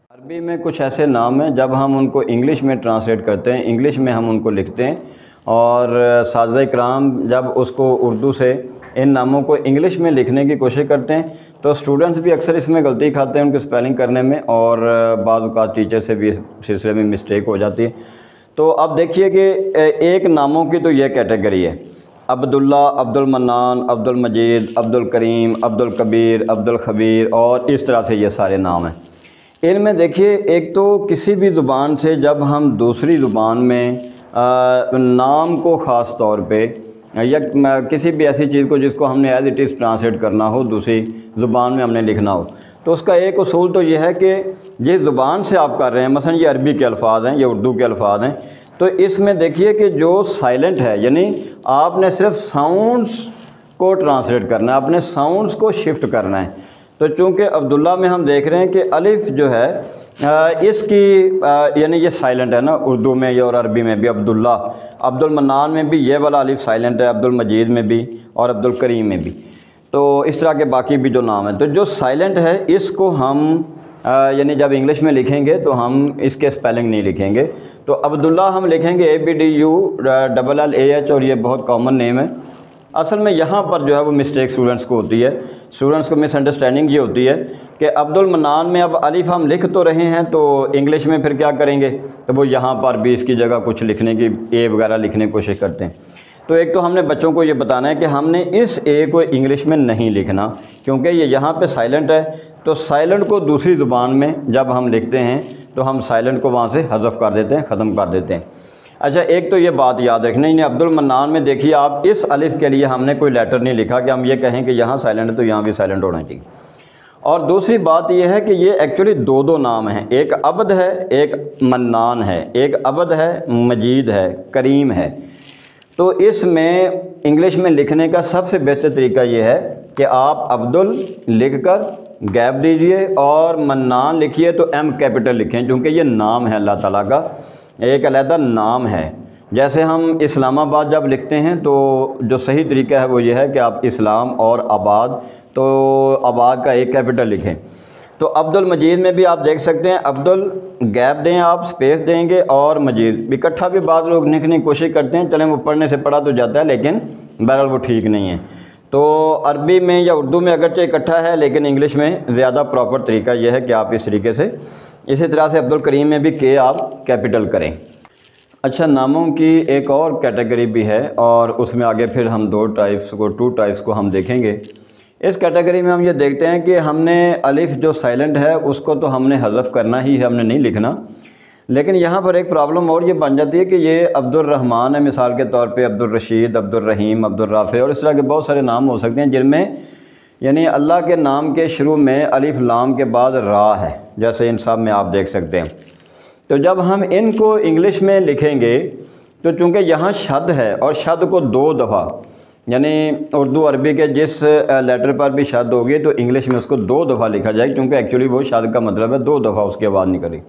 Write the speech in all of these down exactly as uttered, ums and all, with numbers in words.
عربی میں کچھ ایسے نام ہیں جب ہم ان کو انگلش میں ٹرانسلیٹ کرتے ہیں، انگلش میں ہم ان کو لکھتے ہیں، اور اساتذہ کرام جب اس کو اردو سے ان ناموں کو انگلش میں لکھنے کی کوشش کرتے ہیں تو اسٹوڈنٹس بھی اکثر اس میں غلطی کھاتے ہیں ان کو اسپیلنگ کرنے میں، اور بعض اوقات ٹیچر سے بھی اس سلسلے میں مسٹیک ہو جاتی ہے۔ تو اب دیکھیے کہ ایک ناموں کی تو یہ کیٹیگری ہے، عبداللہ، عبد المنان، عبد المجید، عبد الکریم، عبد الکبیر، عبد الخبیر، اور اس طرح سے یہ سارے نام ہیں۔ ان میں دیکھیے ایک تو کسی بھی زبان سے جب ہم دوسری زبان میں نام کو خاص طور پہ یا کسی بھی ایسی چیز کو جس کو ہم نے ایز اٹ از ٹرانسلیٹ کرنا ہو، دوسری زبان میں ہم نے لکھنا ہو، تو اس کا ایک اصول تو یہ ہے کہ جس زبان سے آپ کر رہے ہیں، مثلا یہ عربی کے الفاظ ہیں، یہ اردو کے الفاظ ہیں، تو اس میں دیکھیے کہ جو سائلنٹ ہے، یعنی آپ نے صرف ساؤنڈز کو ٹرانسلیٹ کرنا ہے، آپ نے ساؤنڈز کو شفٹ کرنا ہے۔ تو چونکہ عبداللہ میں ہم دیکھ رہے ہیں کہ الف جو ہے اس کی یعنی یہ سائلنٹ ہے نا، اردو میں اور عربی میں بھی عبداللہ، عبد المنان میں بھی یہ والا الف سائلنٹ ہے، عبد المجید میں بھی اور عبد الکریم میں بھی، تو اس طرح کے باقی بھی جو نام ہیں، تو جو سائلنٹ ہے اس کو ہم یعنی جب انگلش میں لکھیں گے تو ہم اس کے اسپیلنگ نہیں لکھیں گے۔ تو عبداللہ ہم لکھیں گے A B D U double L A H, اور یہ بہت کامن نیم ہے۔ اصل میں یہاں پر جو ہے وہ مسٹیک اسٹوڈنٹس کو ہوتی ہے، اسٹوڈنٹس کو مس انڈرسٹینڈنگ یہ ہوتی ہے کہ عبد المنان میں اب الف ہم لکھ تو رہے ہیں تو انگلش میں پھر کیا کریں گے، تو وہ یہاں پر بھی اس کی جگہ کچھ لکھنے کی اے وغیرہ لکھنے کی کوشش کرتے ہیں۔ تو ایک تو ہم نے بچوں کو یہ بتانا ہے کہ ہم نے اس اے کو انگلش میں نہیں لکھنا، کیونکہ یہ یہاں پہ سائلنٹ ہے، تو سائلنٹ کو دوسری زبان میں جب ہم لکھتے ہیں تو ہم سائلنٹ کو وہاں سے حذف کر دیتے ہیں، ختم کر دیتے ہیں۔ اچھا، ایک تو یہ بات یاد رکھنا ہے، عبد المنان میں دیکھیے آپ اس الف کے لیے ہم نے کوئی لیٹر نہیں لکھا کہ ہم یہ کہیں کہ یہاں سائلنٹ ہے تو یہاں بھی سائلنٹ ہونا چاہیے۔ اور دوسری بات یہ ہے کہ یہ ایکچولی دو دو نام ہیں، ایک عبد ہے، ایک منان ہے، ایک عبد ہے، مجید ہے، کریم ہے۔ تو اس میں انگلش میں لکھنے کا سب سے بہتر طریقہ یہ ہے کہ آپ عبدل لکھ کر گیپ دیجئے اور منان لکھیے تو ایم کیپٹل لکھیں، چونکہ یہ نام ہے اللہ تعالیٰ کا، ایک علیحدہ نام ہے۔ جیسے ہم اسلام آباد جب لکھتے ہیں تو جو صحیح طریقہ ہے وہ یہ ہے کہ آپ اسلام اور آباد، تو آباد کا ایک کیپٹل لکھیں۔ تو عبد المجید میں بھی آپ دیکھ سکتے ہیں، عبدل گیپ دیں، آپ سپیس دیں گے، اور مجید اکٹھا بھی بعض لوگ لکھنے کی کوشش کرتے ہیں، چلیں وہ پڑھنے سے پڑھا تو جاتا ہے لیکن بہرحال وہ ٹھیک نہیں ہے۔ تو عربی میں یا اردو میں اگرچہ اکٹھا ہے لیکن انگلش میں زیادہ پراپر طریقہ یہ ہے کہ آپ اس طریقے سے، اسی طرح سے عبد الکریم میں بھی کہ آپ کیپٹل کریں۔ اچھا، ناموں کی ایک اور کیٹیگری بھی ہے، اور اس میں آگے پھر ہم دو ٹائپس کو ٹو ٹائپس کو ہم دیکھیں گے۔ اس کیٹیگری میں ہم یہ دیکھتے ہیں کہ ہم نے الف جو سائلنٹ ہے اس کو تو ہم نے حذف کرنا ہی ہے، ہم نے نہیں لکھنا، لیکن یہاں پر ایک پرابلم اور یہ بن جاتی ہے کہ یہ عبد الرحمن ہے مثال کے طور پہ، عبد الرشید، عبد الرحیم، عبد الرافع، اور اس طرح کے بہت سارے نام ہو سکتے ہیں جن میں یعنی اللہ کے نام کے شروع میں الف لام کے بعد را ہے، جیسے ان سب میں آپ دیکھ سکتے ہیں۔ تو جب ہم ان کو انگلش میں لکھیں گے تو چونکہ یہاں شد ہے، اور شد کو دو دفعہ یعنی اردو عربی کے جس لیٹر پر بھی شد ہوگی تو انگلش میں اس کو دو دفعہ لکھا جائے، کیونکہ ایکچولی وہ شد کا مطلب ہے دو دفعہ اس کی آواز نکلی۔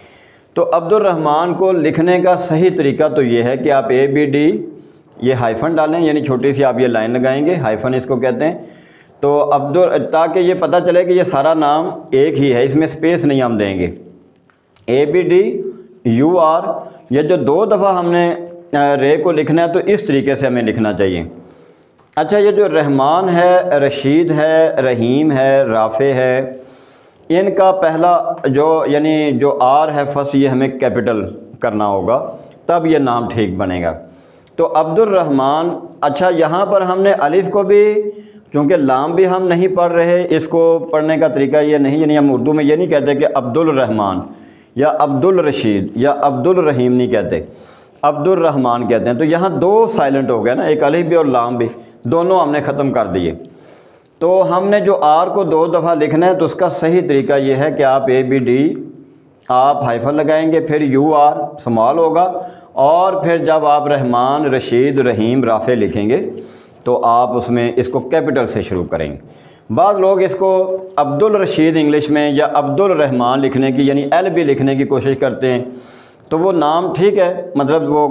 تو عبد الرحمن کو لکھنے کا صحیح طریقہ تو یہ ہے کہ آپ اے بی ڈی یہ ہائفن ڈالیں، یعنی چھوٹی سی آپ یہ لائن لگائیں گے، ہائفن اس کو کہتے ہیں، تو عبد تاکہ یہ پتہ چلے کہ یہ سارا نام ایک ہی ہے، اس میں سپیس نہیں ہم دیں گے۔ A B D U R, یہ جو دو دفعہ ہم نے رے کو لکھنا ہے تو اس طریقے سے ہمیں لکھنا چاہیے۔ اچھا، یہ جو رحمان ہے، رشید ہے، رحیم ہے، رافع ہے، ان کا پہلا جو یعنی جو آر ہے فرسٹ، یہ ہمیں کیپٹل کرنا ہوگا تب یہ نام ٹھیک بنے گا۔ تو عبد الرحمن، اچھا یہاں پر ہم نے الف کو بھی، چونکہ لام بھی ہم نہیں پڑھ رہے، اس کو پڑھنے کا طریقہ یہ نہیں، یعنی ہم اردو میں یہ نہیں کہتے کہ عبد الرحمن یا عبد الرشید یا عبد الرحیم نہیں کہتے، عبد الرحمن کہتے ہیں۔ تو یہاں دو سائلنٹ ہو گیا نا، ایک الف بھی اور لام بھی، دونوں ہم نے ختم کر دیے۔ تو ہم نے جو آر کو دو دفعہ لکھنا ہے تو اس کا صحیح طریقہ یہ ہے کہ آپ اے بی ڈی آپ ہائفن لگائیں گے، پھر یو آر سمال ہوگا، اور پھر جب آپ رحمان، رشید، رحیم، رافع لکھیں گے تو آپ اس میں اس کو کیپٹل سے شروع کریں گے۔ بعض لوگ اس کو عبد الرشید انگلش میں یا عبد الرحمن لکھنے کی یعنی ایل بھی لکھنے کی کوشش کرتے ہیں، تو وہ نام ٹھیک ہے، مطلب وہ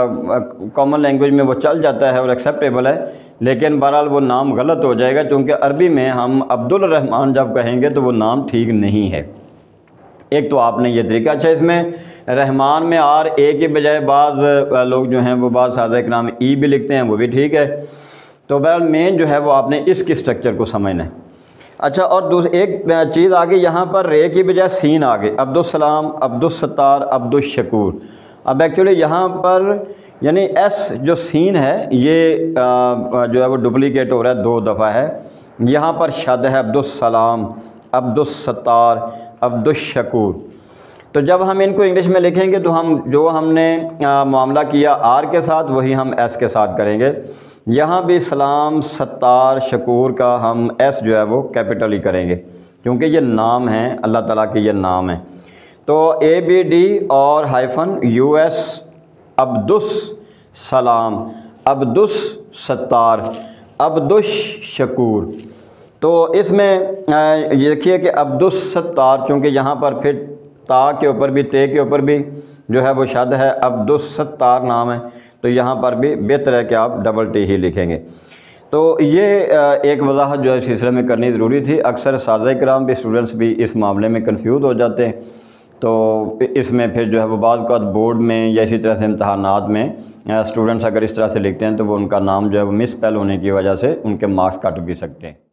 کامن لینگویج میں وہ چل جاتا ہے اور ایکسیپٹیبل ہے، لیکن بہرحال وہ نام غلط ہو جائے گا، چونکہ عربی میں ہم عبد الرحمن جب کہیں گے تو وہ نام ٹھیک نہیں ہے۔ ایک تو آپ نے یہ طریقہ، اچھا اس میں رحمان میں آر اے کے بجائے بعض لوگ جو ہیں وہ بعض سازہ اکرام ای بھی لکھتے ہیں، وہ بھی ٹھیک ہے۔ تو بہرحال مین جو ہے وہ آپ نے اس کے اسٹرکچر کو سمجھنا ہے۔ اچھا اور دوسری ایک چیز آگے، یہاں پر رے کی بجائے سین آگے، عبدالسلام، عبدالستار، عبدالشکور۔ اب ایکچولی یہاں پر یعنی ایس جو سین ہے یہ جو ہے وہ ڈپلیکیٹ ہو رہا ہے، دو دفعہ ہے۔ یہاں پر شد ہے عبدالسلام، عبدالستار، عبدالشکور۔ تو جب ہم ان کو انگلش میں لکھیں گے تو ہم جو ہم نے معاملہ کیا آر کے ساتھ وہی ہم ایس کے ساتھ کریں گے۔ یہاں بھی سلام، ستار، شکور کا ہم ایس جو ہے وہ کیپٹل ہی کریں گے، کیونکہ یہ نام ہیں اللہ تعالیٰ کے، یہ نام ہیں۔ تو اے بی ڈی اور hyphen U S, Abdus Salam, Abdus ستار، عبدش شکور۔ تو اس میں یہ دیکھیے کہ عبدس ستار، چونکہ یہاں پر پھر تا کے اوپر بھی تے کے اوپر بھی جو ہے وہ شد ہے، عبدس ستار نام ہے، تو یہاں پر بھی بہتر ہے کہ آپ ڈبل ٹی ہی لکھیں گے۔ تو یہ ایک وضاحت جو ہے سلسلے میں کرنی ضروری تھی۔ اکثر سازہ کرام بھی اسٹوڈنٹس بھی اس معاملے میں کنفیوز ہو جاتے ہیں، تو اس میں پھر جو ہے وہ بعض اوقات بورڈ میں یا اسی طرح سے امتحانات میں اسٹوڈنٹس اگر اس طرح سے لکھتے ہیں تو وہ ان کا نام جو ہے وہ مس اسپیل ہونے کی وجہ سے ان کے مارکس کٹ بھی سکتے ہیں۔